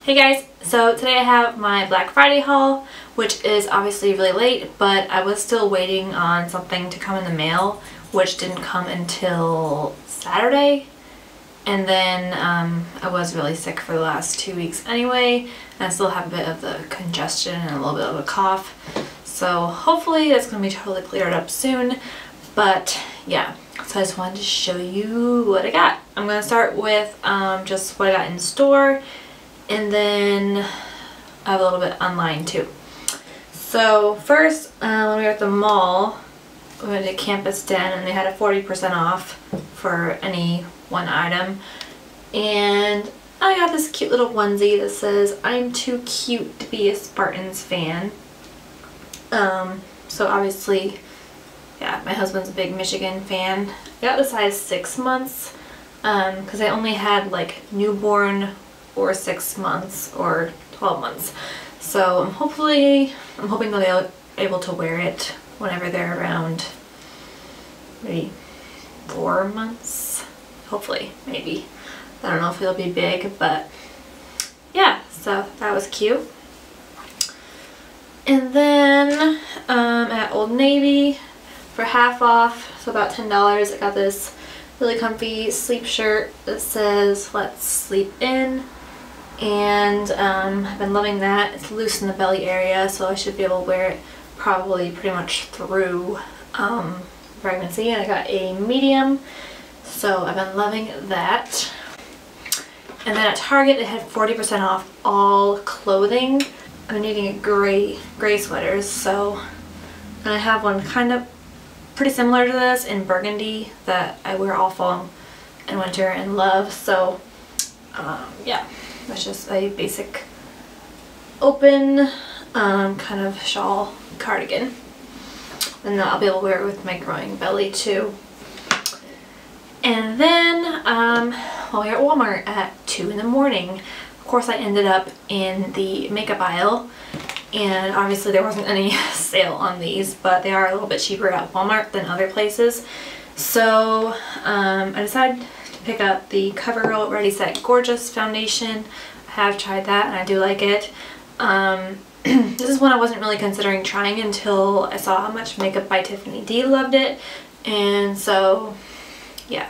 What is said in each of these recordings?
Hey guys, so today I have my Black Friday haul, which is obviously really late, but I was still waiting on something to come in the mail, which didn't come until Saturday. And then I was really sick for the last 2 weeks anyway, and I still have a bit of the congestion and a little bit of a cough. So hopefully that's going to be totally cleared up soon. But yeah, so I just wanted to show you what I got. I'm going to start with just what I got in store. And then I have a little bit online too. So first, when we were at the mall, we went to Campus Den and they had a 40% off for any one item. And I got this cute little onesie that says, "I'm too cute to be a Spartans fan." So obviously, yeah, my husband's a big Michigan fan. I got the size 6 months because I only had like newborn or 6 months or 12 months. So I'm hoping they'll be able to wear it whenever they're around maybe 4 months. Hopefully, maybe. I don't know if it'll be big, but yeah, so that was cute. And then at Old Navy for half off, so about $10, I got this really comfy sleep shirt that says "Let's sleep in." And I've been loving that. It's loose in the belly area, so I should be able to wear it probably pretty much through pregnancy. And I got a medium, so I've been loving that. And then at Target they had 40% off all clothing. I'm needing a gray sweaters, so and I have one kind of pretty similar to this in burgundy that I wear all fall and winter and love. So yeah. That's just a basic open kind of shawl cardigan. And I'll be able to wear it with my growing belly too. And then while we were at Walmart at 2 in the morning, of course I ended up in the makeup aisle. And obviously there wasn't any sale on these, but they are a little bit cheaper at Walmart than other places. So I decided pick up the CoverGirl Ready Set Gorgeous foundation. I have tried that and I do like it. This is one I wasn't really considering trying until I saw how much Makeup by Tiffany D loved it, and so yeah.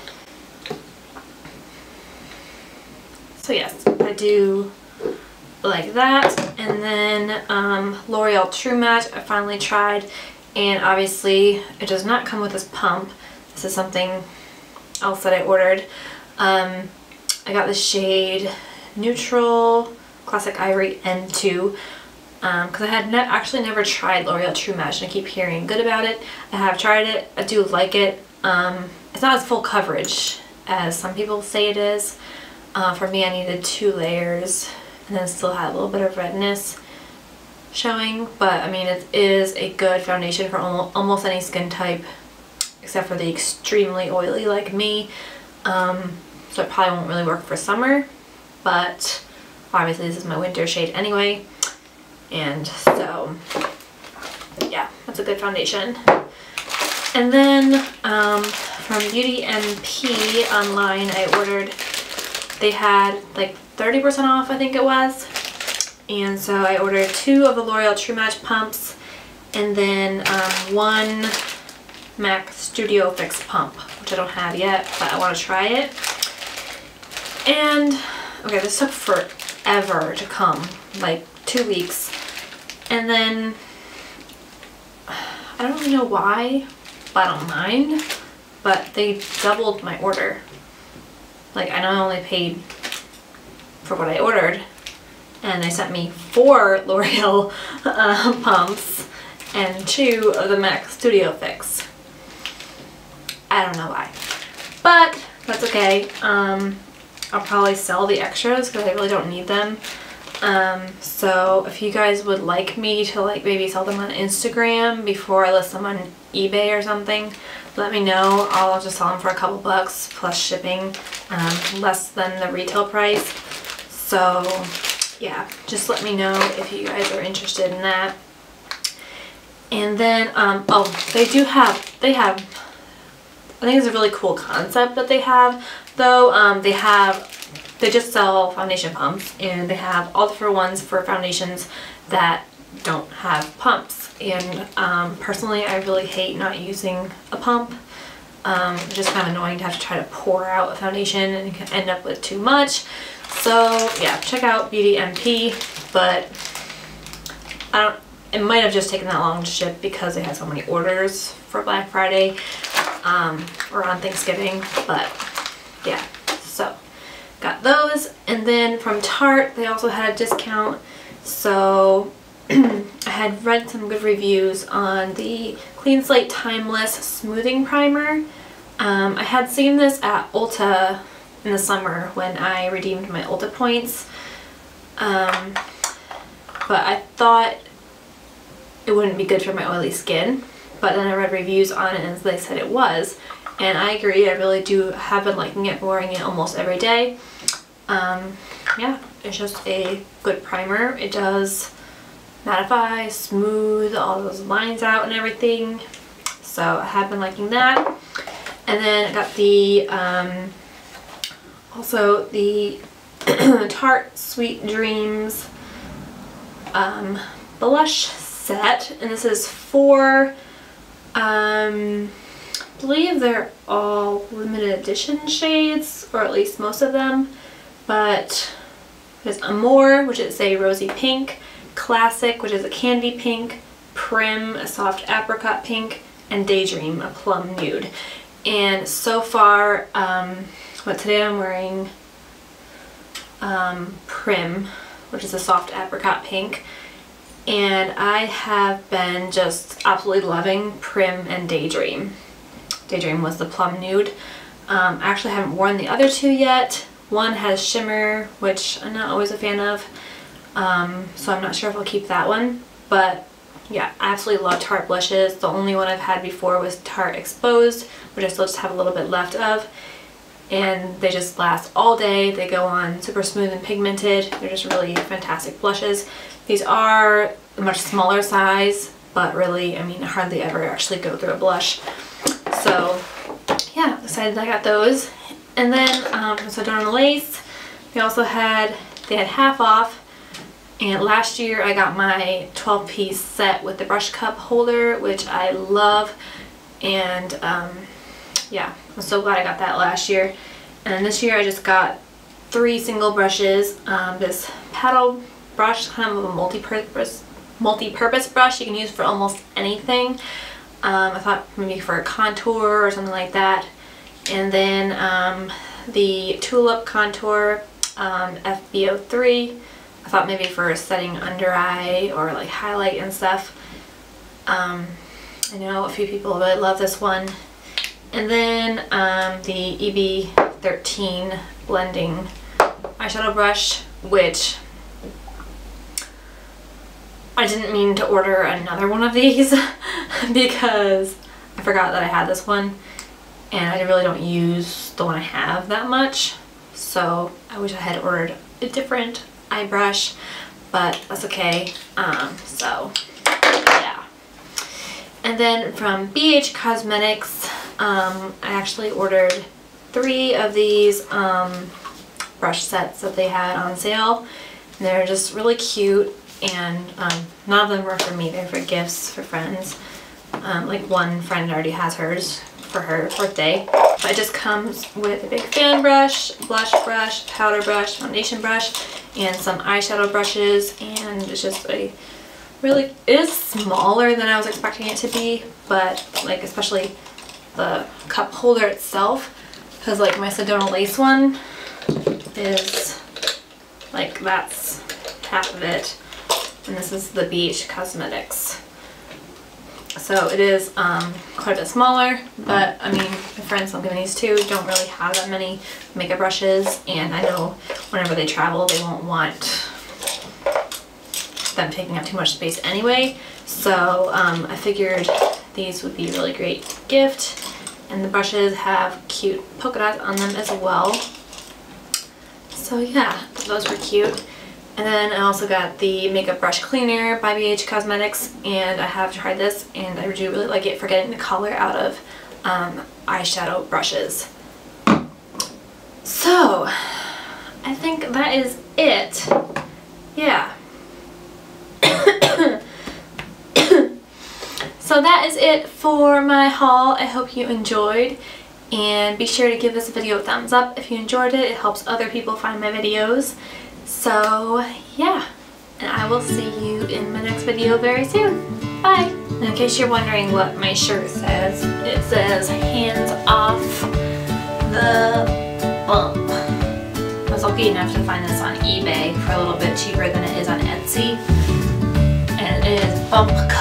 So yes, I do like that. And then L'Oreal True Matte I finally tried, and obviously it does not come with this pump. This is something else that I ordered. I got the shade Neutral Classic Ivory N2 because I had actually never tried L'Oreal True Match and I keep hearing good about it. I have tried it. I do like it. It's not as full coverage as some people say it is. For me, I needed 2 layers and then still had a little bit of redness showing, but I mean it is a good foundation for almost any skin type except for the extremely oily like me. So it probably won't really work for summer, but obviously this is my winter shade anyway. And so yeah, that's a good foundation. And then from Beauty MP online I ordered, they had like 30% off I think it was. And so I ordered 2 of the L'Oreal True Match pumps and then 1 MAC Studio Fix pump, which I don't have yet, but I want to try it. And okay, this took forever to come, like 2 weeks. And then I don't really know why, but I don't mind, but they doubled my order. Like I know I only paid for what I ordered, and they sent me 4 L'Oreal pumps and 2 of the MAC Studio Fix. I don't know why, but that's okay. I'll probably sell the extras because I really don't need them. So if you guys would like me to like maybe sell them on Instagram before I list them on eBay or something, let me know. I'll just sell them for a couple bucks plus shipping, less than the retail price. So yeah, just let me know if you guys are interested in that. And then oh, they have I think it's a really cool concept that they have though. They have they just sell foundation pumps, and they have all different ones for foundations that don't have pumps. And personally, I really hate not using a pump. It's just kind of annoying to have to try to pour out a foundation and you can end up with too much. So yeah, check out Beauty MP, but it might have just taken that long to ship because they had so many orders for Black Friday or on Thanksgiving, but yeah, so got those. And then from Tarte, they also had a discount, so I had read some good reviews on the Clean Slate Timeless Smoothing Primer. I had seen this at Ulta in the summer when I redeemed my Ulta points, but I thought it wouldn't be good for my oily skin, but then I read reviews on it and they said it was, and I agree. I really have been liking it, wearing it almost every day. Yeah, it's just a good primer. It does mattify, smooth all those lines out and everything, so I have been liking that. And then I got the also the Tarte Sweet Dreams blush set, and this is 4, I believe they're all limited edition shades, or at least most of them, but there's Amour, which is a rosy pink, Classic, which is a candy pink, Prim, a soft apricot pink, and Daydream, a plum nude. And so far, but today I'm wearing Prim, which is a soft apricot pink, and I have been just absolutely loving Prim and Daydream. Daydream was the plum nude. I actually haven't worn the other two yet. One has shimmer, which I'm not always a fan of, so I'm not sure if I'll keep that one. But yeah, I absolutely love Tarte blushes. The only one I've had before was Tarte Exposed, which I still just have a little bit left of, and they just last all day. They go on super smooth and pigmented. They're just really fantastic blushes. These are a much smaller size, but really, I mean, I hardly ever actually go through a blush. So yeah, excited I got those. And then from Sedona Lace, they had half off. And last year I got my 12-piece set with the brush cup holder, which I love. And yeah, I'm so glad I got that last year. And then this year I just got 3 single brushes. This paddle brush, kind of a multi-purpose brush you can use for almost anything. I thought maybe for a contour or something like that. And then the Tulip Contour FB03. I thought maybe for setting under eye or like highlight and stuff. I know a few people really love this one. And then the EB13 blending eyeshadow brush, which I didn't mean to order another one of these because I forgot that I had this one, and I really don't use the one I have that much, so I wish I had ordered a different eye brush, but that's okay. So yeah. And then from BH Cosmetics, I actually ordered 3 of these brush sets that they had on sale. And they're just really cute, and none of them were for me. They're for gifts for friends. Like one friend already has hers for her birthday. But it just comes with a big fan brush, blush brush, powder brush, foundation brush, and some eyeshadow brushes. And it's just it is smaller than I was expecting it to be, but like especially the cup holder itself, because like my Sedona Lace one is like, that's half of it, and this is the BH Cosmetics. So it is quite a bit smaller, but I mean, my friends I'm giving these to don't really have that many makeup brushes, and I know whenever they travel they won't want them taking up too much space anyway, so I figured these would be a really great gift. And the brushes have cute polka dots on them as well. So yeah, those were cute. And then I also got the Makeup Brush Cleaner by BH Cosmetics, and I have tried this and I do really like it for getting the color out of eyeshadow brushes. So I think that is it. Yeah. So that is it for my haul. I hope you enjoyed, and be sure to give this video a thumbs up if you enjoyed it. It helps other people find my videos. So yeah, and I will see you in my next video very soon. Bye! And in case you're wondering what my shirt says, it says hands off the bump. I was lucky enough to find this on eBay for a little bit cheaper than it is on Etsy. And it is bump